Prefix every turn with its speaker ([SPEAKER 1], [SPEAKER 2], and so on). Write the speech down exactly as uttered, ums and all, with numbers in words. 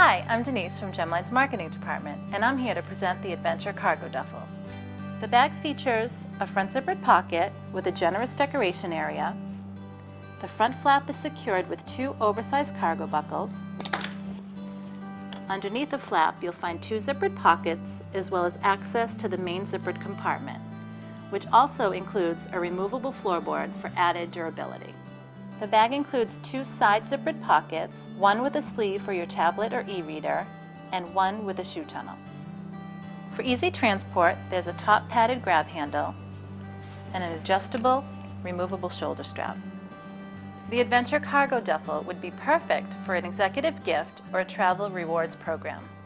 [SPEAKER 1] Hi, I'm Denise from Gemline's Marketing Department, and I'm here to present the Adventure Cargo Duffel. The bag features a front zippered pocket with a generous decoration area. The front flap is secured with two oversized cargo buckles. Underneath the flap, you'll find two zippered pockets as well as access to the main zippered compartment, which also includes a removable floorboard for added durability. The bag includes two side zippered pockets, one with a sleeve for your tablet or e-reader, and one with a shoe tunnel. For easy transport, there's a top padded grab handle and an adjustable, removable shoulder strap. The Adventure Cargo Duffel would be perfect for an executive gift or a travel rewards program.